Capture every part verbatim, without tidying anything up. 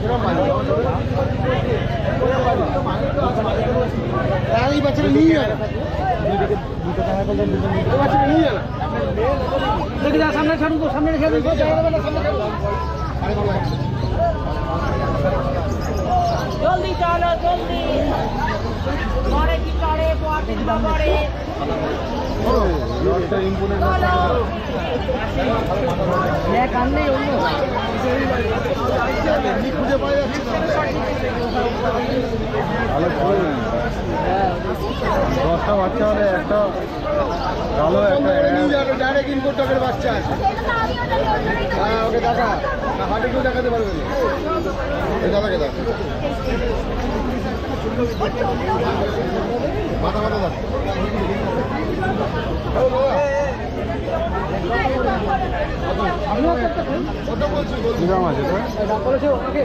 এই বাচ্চাটা নিয়ে যাবে বাচ্চাটা নিয়ে যাবে দেখি যা সামনে ছাড়ুন তো সামনে রেখে দিন জলদি চলো জলদি পরে কি করে পরে দিবা পরে লটটা ইম্পোর্টেন্ট না কান্নে অন্য এমনি খুঁজে পাওয়া যাচ্ছে ভালো করে দশটা বাচ্চা হলে একটা ভালো একটা ডাইরেক্ট ইম্পোর্ট টকের বাচ্চা আছে হ্যাঁ ওকে দেখা হাটে কেউ দেখাতে পারবে না এই দাদাকে দেখ মাথা মাথা দেখ কত বলছি দাম আছে দাম বলেছে ওকে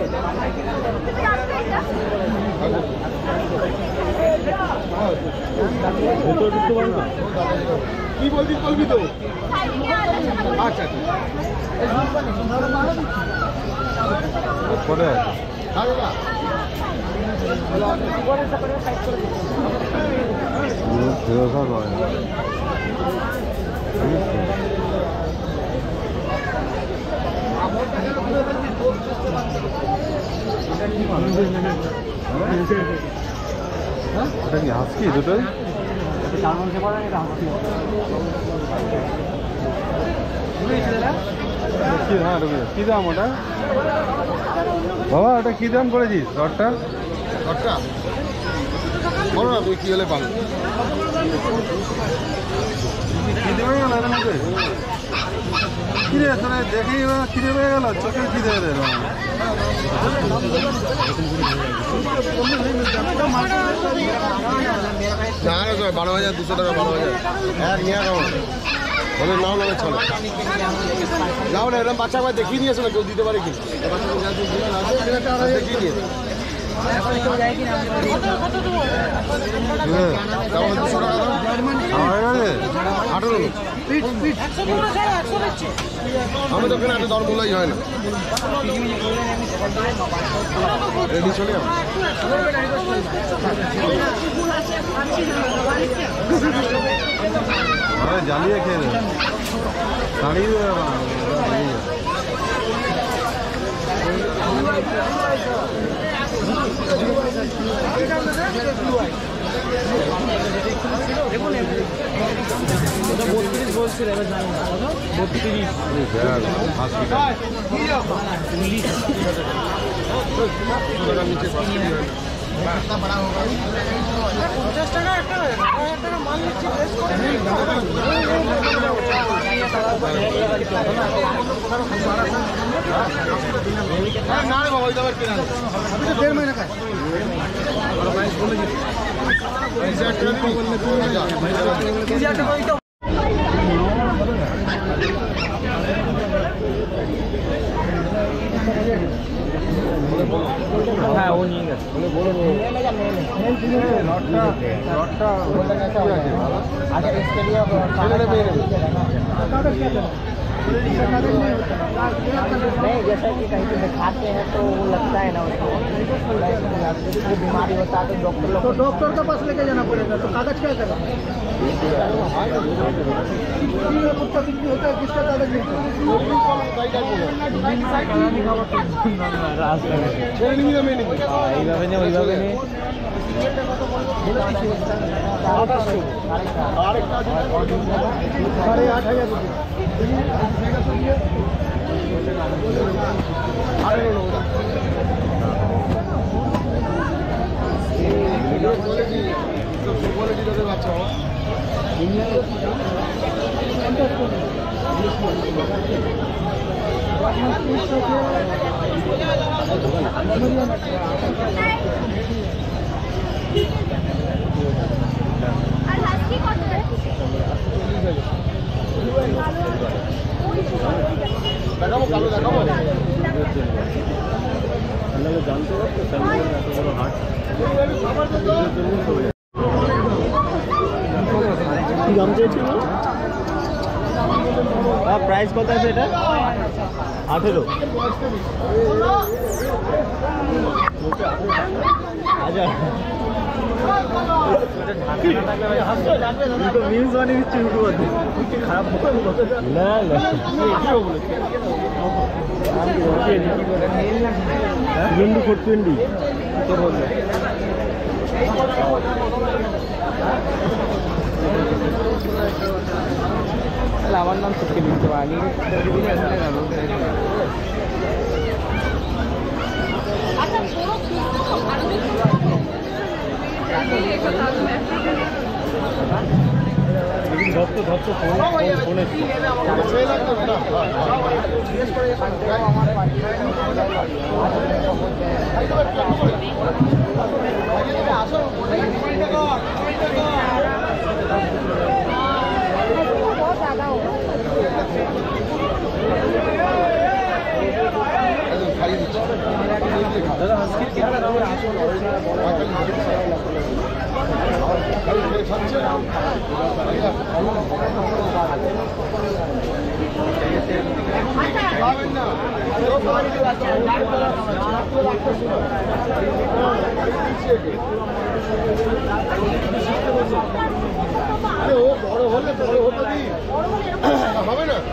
কি বলবি বলবি তো আচ্ছা পরে হাসকি দুটোই কি দাম ওটা বাবা ওটা কি দাম করেছিস দরটা দরটা বলো না তুই কি হলে পাবো খিদে হয়ে গেল এর মধ্যে খিদে তোরা দেখেই খিদে হয়ে গেল চোখের খিদে হয়ে গেল না না বারো হাজার দুশো টাকা বারো হাজার এক নিয়ে কেমন ওদের নাও নামে চলো যাও না এরকম বাচ্চা আবার দেখিয়ে নিয়েছে না কেউ দিতে পারে কি দেখিয়ে নিয়ে দুশো টাকা আঠারো আমি তো ওখানে দর বলাই হয় না রেডি চলে জ্বালিয়ে খেয়ে দেবে দাঁড়িয়ে বত্রিশ বলছিল এবার জানি না বত্রিশ পঞ্চাশ টাকা একটা টাকা মাল নিচ্ছে না রে বাবা ওই দাবার কিনা দেড় মহিনা খায় হ্যাঁ ও নিয়ে গেছে नहीं जैसा कि कहीं पे दिखाते हैं तो वो लगता है ना उसको बीमारी होता है तो डॉक्टर लोग तो डॉक्टर के पास लेके जाना पड़ेगा तो कागज क्या करें कुत्ता बिक्री होता है किसका कागज मिलता साढ़े आठ हजार रुपये দেখাবো কালো দেখাবো জানতে পারতো এত বড় হাট কি দাম চেয়েছিল প্রাইস কত আছে এটা? আঠেরো হাজার। নিউজ বানিয়ে দিচ্ছে ইউটিউবারদের, খারাপ না না টোয়েন্টি ফোর টোয়েন্টি কে বলবে? আমার নাম সত্যি লিখতে পারি। ধরতো ধরতো ফোনে ও বড় হলে বড় হতে দিই হবে না,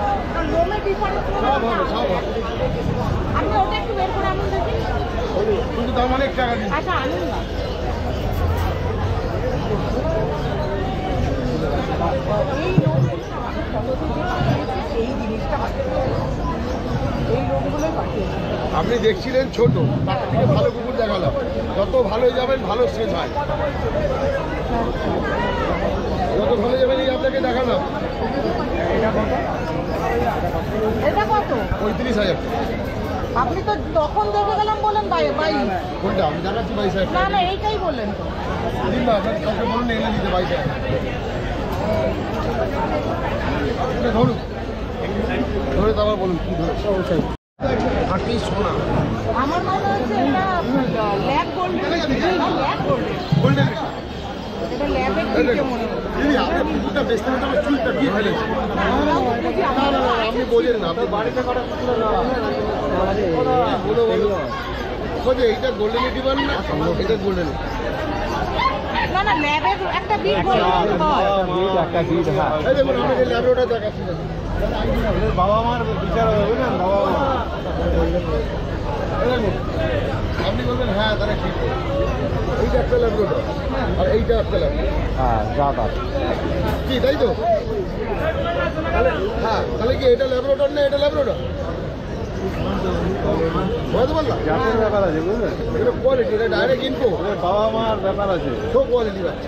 সব হবে সব হবে। আপনি ওটা একটু বের করে আনুন দেখি, কিন্তু দাম অনেক টাকা দিই। আচ্ছা আনুন না। এই এই লোকগুলোই পাঠিয়েছে। আপনি দেখছিলেন ছোট, তার থেকে ভালো কুকুর দেখালাম। যত ভালোই যাবেন ভালো শেষ হয়, যত ভালো যাবেন এই আপনাকে দেখালাম। এটা কত? পঁয়ত্রিশ হাজার। আপনি তো তখন দেখে গেলাম বলেন বাইশ। কোনটা আমি দেখাচ্ছি? বাইশ হাজার। না না এইটাই বললেন তো। দিন না, আপনার কাউকে বলুন এনে দিতে বাইশ হাজার। ধরুন ধরে তো আবার বলুন কি ধরে খাঁটি সোনা। আমার মনে হচ্ছে এটা lab golden. Lab golden golden এটা ল্যাবের দিকে মনে হচ্ছে। দিদি আপনার কুকুরটা বেচতে বেচতে আমার চুলটা দিয়ে ফেলেছে। না না না আপনি বোঝেন না, আপনার বাড়িতে কটা কুকুর না বলো বলো খোঁজে এইটা গোল্ডেন দিবেন না, এটা গোল্ডেন না না ল্যাবের একটা বিট গোল্ডেন হয়। একটা বিট। হ্যাঁ এই দেখুন আমাকে ল্যাবরেটরি দেখাচ্ছি। বাবা মার বিচার হবে না, বাবা মা আপনি বলবেন হ্যাঁ তারা ঠিক, এইটা একটা ল্যাবরেটরি আর এইটা একটা ল্যাবরেটরি। হ্যাঁ যা তা কি তাই তো? হ্যাঁ তাহলে কি এটা ল্যাবরেটরি না এটা ল্যাবরেটরি? বুঝতে পারলাম জাতের ব্যাপার আছে, বুঝলেন? এটা কোয়ালিটি, এটা ডাইরেক্ট ইনপো, বাবা মার ব্যাপার আছে, সব কোয়ালিটি বাচ্চা।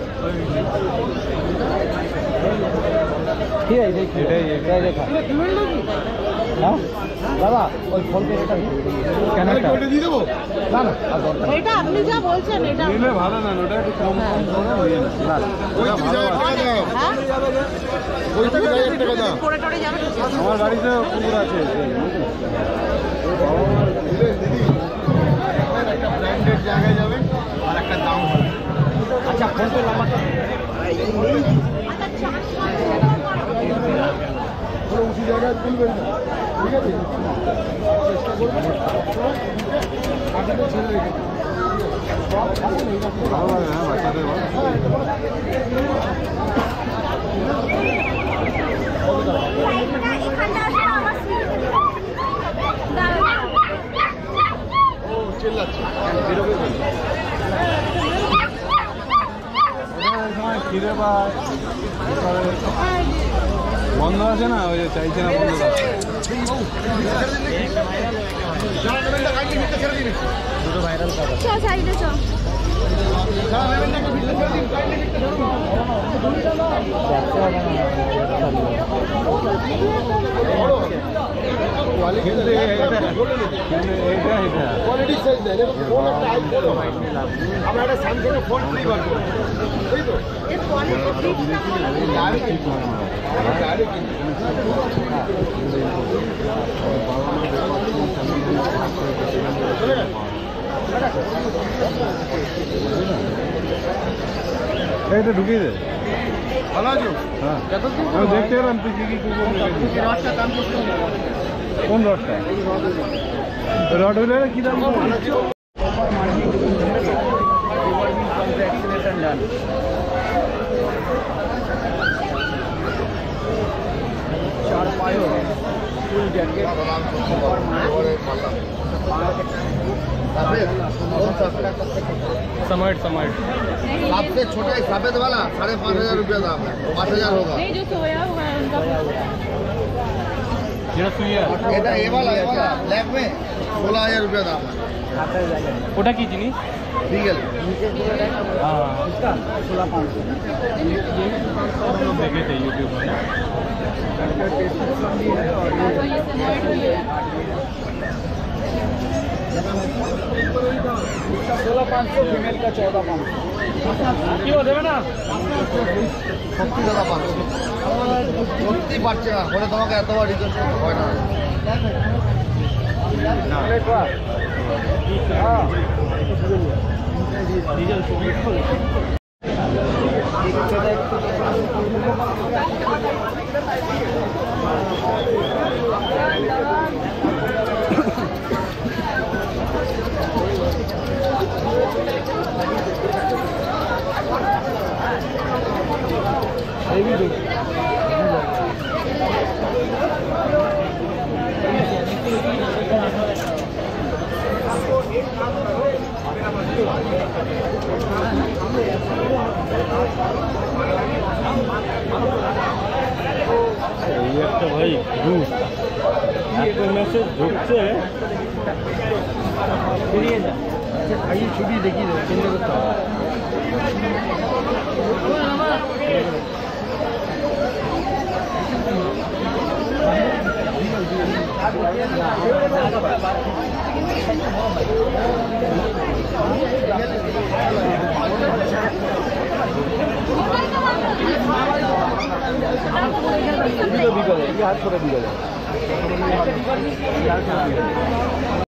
ঠিক আছে এটাই এটাই দেখা। হ্যাঁ দাদা ওই ফোন পে এটা কেন ওটা দিয়ে দেবো? না না আর দরকার এটা আপনি যা বলছেন এটা নিলে ভালো না, ওটা একটু কম কম করে নিয়ে না। পঁয়ত্রিশ হাজার টাকা দাম, হ্যাঁ পঁয়ত্রিশ হাজার টাকা দাম। করে টরে যাবে। আমার বাড়িতে কুকুর আছে। দিদি একটা ব্র্যান্ডেড জায়গায় যাবেন আর একটা দাম হবে। আচ্ছা ফোন পে নাম্বারটা কোনো উঁচু জায়গায় তুলবেন না, ঠিক আছে? চেষ্টা করবেন ছেড়ে রেখে ভালো লাগে। হ্যাঁ বাচ্চাদের খিদে পায়, বন্ধ আছে না, ওই যে চাইছে না বন্ধ। দুটো ভাইরাল কাটা সাইডে চ কোয়ালিটি সাইজ দেয়, ফোন একটা আইফোন আমরা একটা স্যামসাং ফোন ফ্রি বার করবো, তাই তো? এটা ঢুকিয়ে দে। ভালো আছো? হ্যাঁ যতদিন আমি দেখতে এলাম তুই কি কি কুকুর এই রডটা দাম করতে হবে। কোন রডটা রড হলে কি দাম चार पायो फुल जैकेट समाइट समाइट सबसे छोटा सफेद वाला साढ़े पाँच हजार रुपया दाम है, पाँच हजार होगा। नहीं जो सोया हुआ है उनका যেটা সুইয়া এটা ये वाला ये वाला ब्लैक में सोलह हजार रुपया दाम है। ওটা কি জিনিস रीगल हाँ इसका सोलह पाँच सौ देखे थे यूट्यूब में सोलह पाँच सौ फीमेल का चौदह पाँच কি দেবে না সত্যি দাদা পাচ্ছি সত্যি পাচ্ছে না বলে তোমাকে এতবার রিকোয়েস্ট করতে হয় না। এই একটা ভাই গ্রুপ এত মেসেজ ঢুকছে বেরিয়ে যা আগে ছবি দেখিয়ে দেবো চিন্তা করতে হবে বিকালে হাত করে বিকালে